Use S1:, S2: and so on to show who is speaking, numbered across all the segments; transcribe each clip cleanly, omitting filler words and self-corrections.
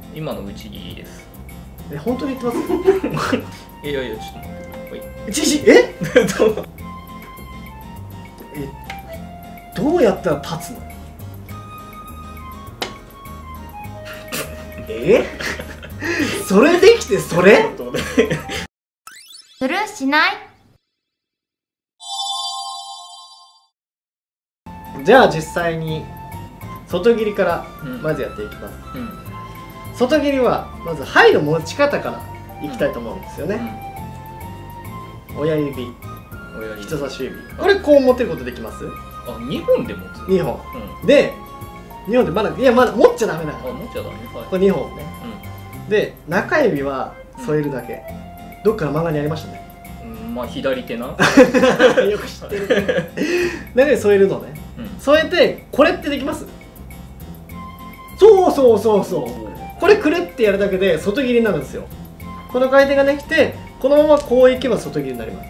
S1: 今の内切りです。
S2: 本当に言ってます？
S1: いやいや、ちょっと待って。
S2: どうやったら立つの？それできてそれ？
S3: スルーしない？
S2: じゃあ実際に外切りからまずやっていきます。外切りはまず牌の持ち方からいきたいと思うんですよね。親指、人差し指、これこう持ってることできます？
S1: あ、2本で持つ。
S2: 2本で、2本でまだ、いやまだ持っちゃダメなの。
S1: 持っちゃダメ。
S2: これ2本ね。で中指は添えるだけ。どっかの漫画にありましたね。
S1: まあ左手な。よ
S2: く知ってる。中指添えるのね。添えてこれってできます？そうそうそうそう。これくるってやるだけで外切りになるんですよ。この回転ができて、このままこういけば外切りになります。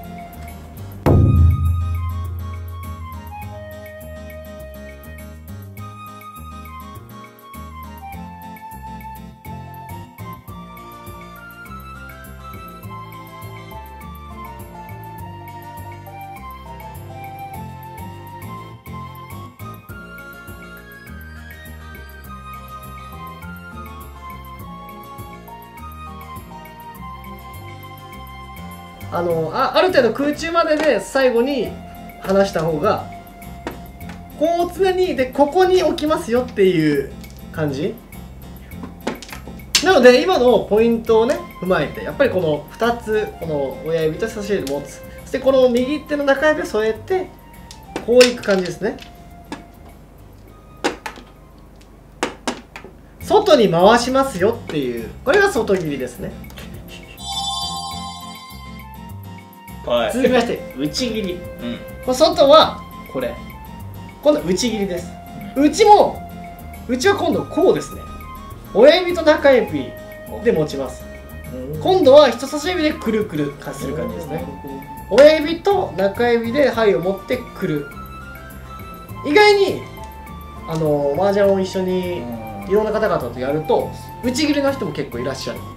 S2: ある程度空中までで最後に離した方がこう常にでここに置きますよっていう感じなので、今のポイントをね踏まえて、やっぱりこの2つ、この親指と人差し指持つ、そしてこの右手の中指を添えてこういく感じですね。外に回しますよっていう、これが外切りですね。続きまして内切り。この外はこれ、今度は内切りです。内は今度こうですね。親指と中指で持ちます。今度は人差し指でくるくるする感じですね。親指と中指で針を持ってくる。意外に麻雀を一緒にいろんな方々とやると内切りの人も結構いらっしゃる。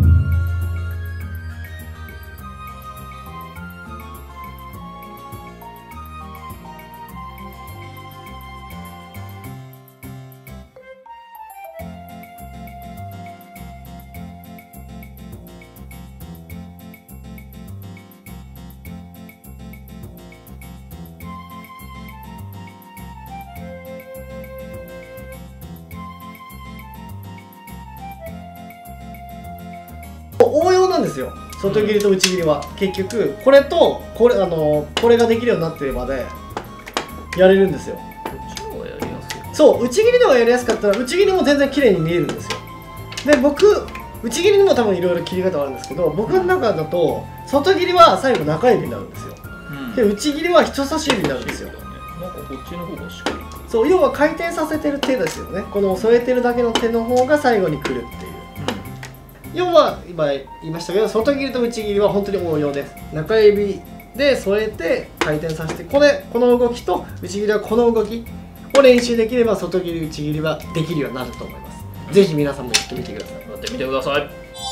S2: 応用なんですよ、外切りと内切りは。結局これとこれができるようになってるまでやれるんですよ。
S1: こっちの方がやりやすい。
S2: そう、内切りの方がやりやすかったら内切りも全然綺麗に見えるんですよ。で僕内切りにも多分いろいろ切り方あるんですけど、僕の中だと外切りは最後中指になるんですよ。で内切りは人差し指になるんですよ。
S1: なんかこっちの方がしっかり。
S2: そう、要は回転させてる手ですよね。この添えてるだけの手の方が最後にくるっていう。要は今言いましたけど、外切りと内切りは本当に応用です。中指で添えて回転させて、この動きと内切りはこの動きを練習できれば外切り内切りはできるようになると思います。ぜひ皆さんもやってみてください。
S1: やってみてください。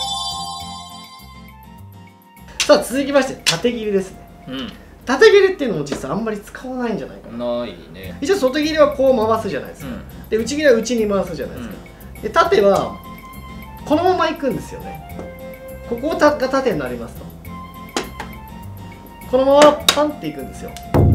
S2: さあ続きまして縦切りですね。縦切りっていうのも実はあんまり使わないんじゃないかな。
S1: ないね。
S2: 一応外切りはこう回すじゃないですか。で内切りは内に回すじゃないですか。で縦はこのまま行くんですよね。ここが縦になりますと、このままパンっていくんですよ。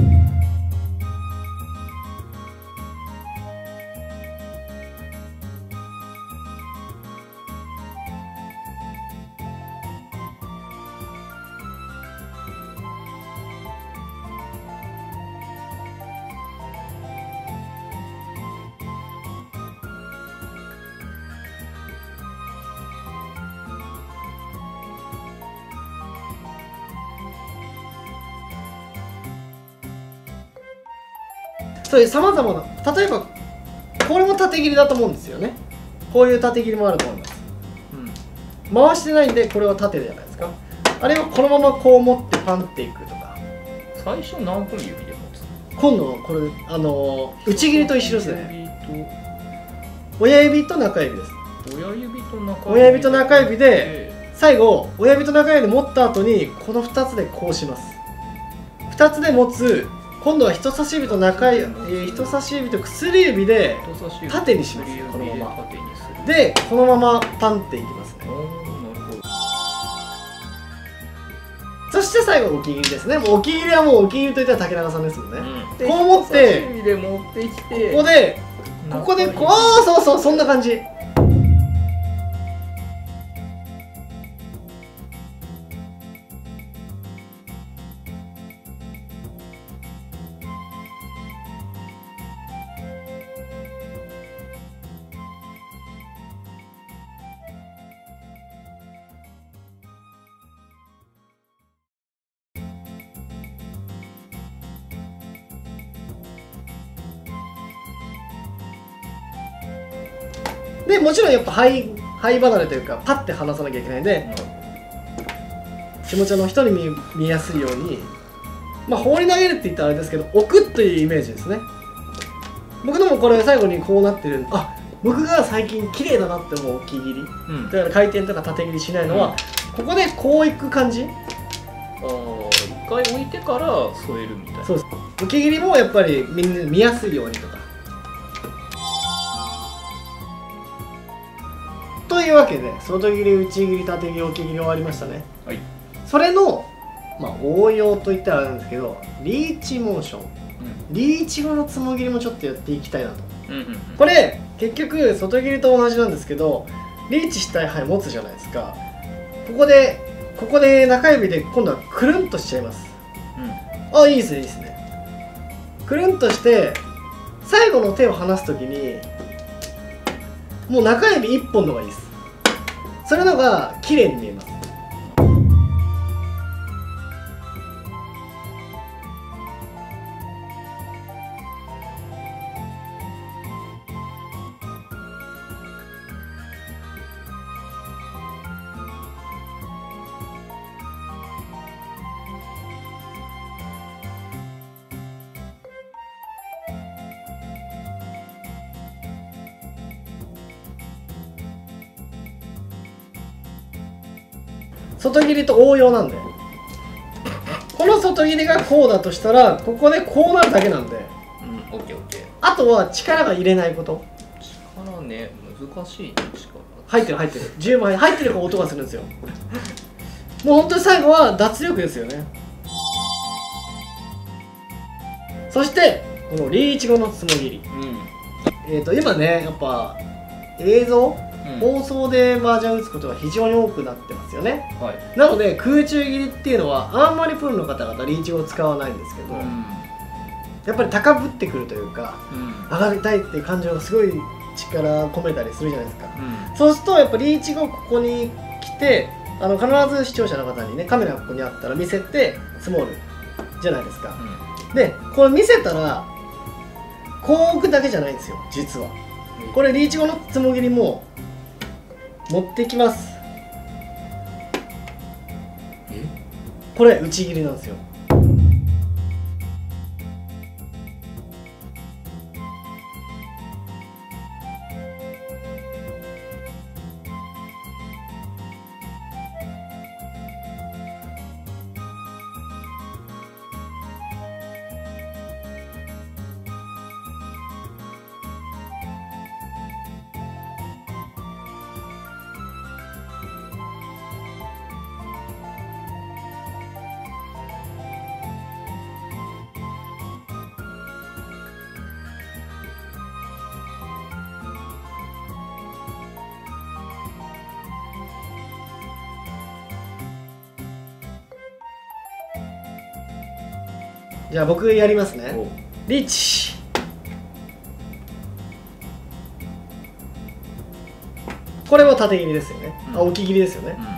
S2: そういうさまざまな、例えばこれも縦切りだと思うんですよね。こういう縦切りもあると思います。回してないんでこれは縦じゃないですか。あれはこのままこう持ってパンっていくとか。
S1: 最初何本指で持つ？
S2: 今度これ内切りと一緒ですね。親指と中指です。 親指と中指で最後親指と中指で持った後にこの2つでこうします。2つで持つ。今度は人差し指と人差し指と薬指で縦にします。このままでこのままパンっていきますね。そして最後お気切りですね。もうお気切りはもうお気切りといったら竹中さんですもんね。こう持ってここでこう、そうそう、そんな感じ。でもちろんやっぱ肺離れというかパッて離さなきゃいけないんで、下茶の人に見やすいように、まあ放り投げるって言ったらあれですけど置くというイメージですね。僕のもこれ最後にこうなってる。あ、僕が最近綺麗だなって思うお気切り、だから回転とか縦切りしないのは、ここでこういく感じ。
S1: 一回置いてから添えるみたいな。
S2: そうです。お気切りもやっぱりみんな見やすいようにとか。というわけで外切り、内切り、縦切り、置き切り終わりましたね。
S1: はい。
S2: それの、まあ、応用といったらあれなんですけど、リーチモーション、リーチ後のつもぎりもちょっとやっていきたいなと。これ結局外切りと同じなんですけど、リーチしたい範囲持つじゃないですか。ここで中指で今度はくるんとしちゃいます。あ、いいですね、いいですね。くるんとして最後の手を離すときにもう中指1本の方がいいです。それのが綺麗に見えます。外切りと応用なんで、この外切りがこうだとしたらここでこうなるだけなんで、
S1: オッケーオッケー。
S2: あとは力が入れないこと。
S1: 力ね、難しいね。力
S2: 入ってる10枚入ってるから音がするんですよ。もう本当に最後は脱力ですよね。そしてこのリーチ後のつもぎり、今ねやっぱ映像、放送で麻雀打つことが非常に多くなってますよね。なので空中切りっていうのはあんまりプロの方々リーチ語を使わないんですけど、やっぱり高ぶってくるというか、上がりたいっていう感情がすごい力込めたりするじゃないですか。そうするとやっぱリーチ後ここに来て必ず視聴者の方にねカメラがここにあったら見せてスモールじゃないですか。でこれ見せたらこう置くだけじゃないんですよ実は。これリーチ後のつもぎりも持ってきます。これ内切りなんですよ。じゃあ僕やりますね。リーチ。これも縦切りですよね。置き切りですよね。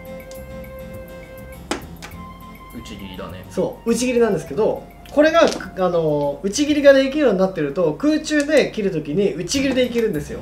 S1: 内切りだね。
S2: そう内切りなんですけど、これが内切りができるようになってると空中で切るときに内切りでいけるんですよ。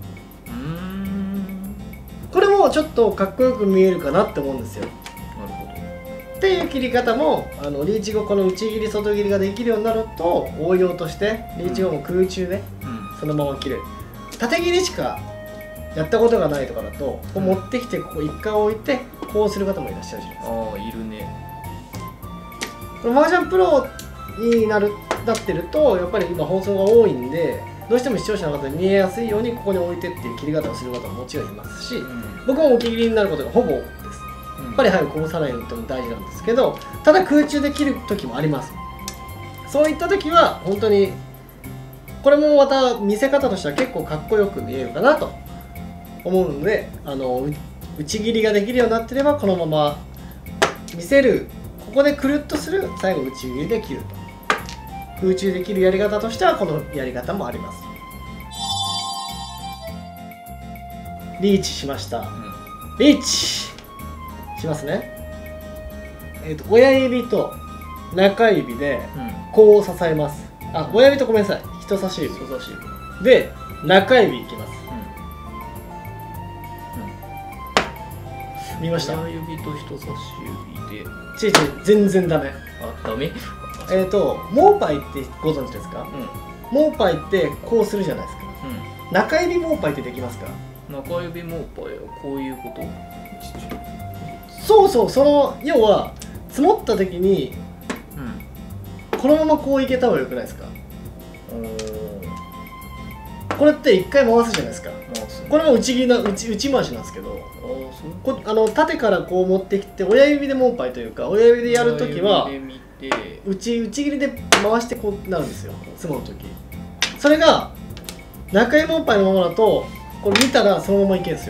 S2: これもちょっとかっこよく見えるかなって思うんですよ。っていう切り方もリーチ後この内切り外切りができるようになると応用としてリーチ後も空中でそのまま切れる。縦切りしかやったことがないとかだとこう持ってきてここ1回置いてこうする方もいらっしゃるじゃないですか。
S1: ああいるね。
S2: この麻雀プロになってるとやっぱり今放送が多いんでどうしても視聴者の方に見えやすいようにここに置いてっていう切り方をする方ももちろんいますし、僕も置き切りになることがほぼです。やっぱり早くこぼさないようにっても大事なんですけど、ただ空中で切る時もあります。そういった時は本当にこれもまた見せ方としては結構かっこよく見えるかなと思うので、打ち切りができるようになってればこのまま見せる、ここでくるっとする、最後打ち切りで切ると。空中で切るやり方としてはこのやり方もあります。リーチしました、リーチしますね。親指と中指でこう支えます。あ、親指とごめんなさい、人差し指で中指いきます。見ました？
S1: 親指と人差し指で
S2: 全然ダメ。
S1: ダメ？
S2: モーパイってご存知ですか？モーパイってこうするじゃないですか。中指モーパイってできますか？
S1: 中指モーパイはこういうこと？
S2: そう、その要は積もった時に、このままこういけた方がよくないですか？これって一回回すじゃないですか。これも打ち回しなんですけど、縦からこう持ってきて親指でモーパイというか親指でやるときは打ち切りで回してこうなるんですよ、積もるとき。それが中指モーパイのままだとこれ見たらそのままいけるんですよ。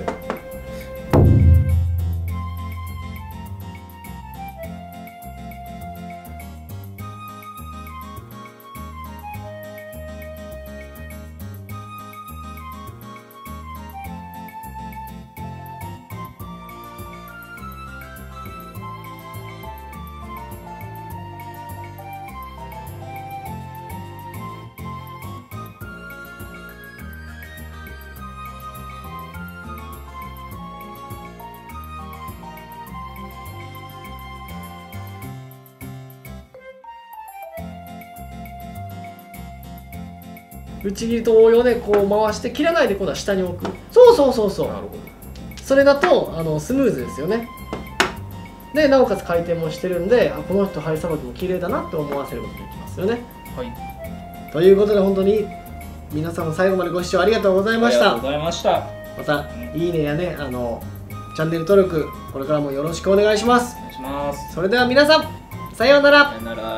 S2: 打ち切りと応用でこう回して切らないで今度は下に置く。そう。
S1: なるほど。
S2: それだとスムーズですよね。でなおかつ回転もしてるんで、この人針さばきも綺麗だなって思わせることができますよね。
S1: はい。
S2: ということで本当に皆さんも最後までご視聴ありがとうございました。
S1: ありがとうございました。
S2: またいいねやねチャンネル登録これからもよろしくお願いします。
S1: お願いします。
S2: それでは皆さんさようなら。
S1: さよなら。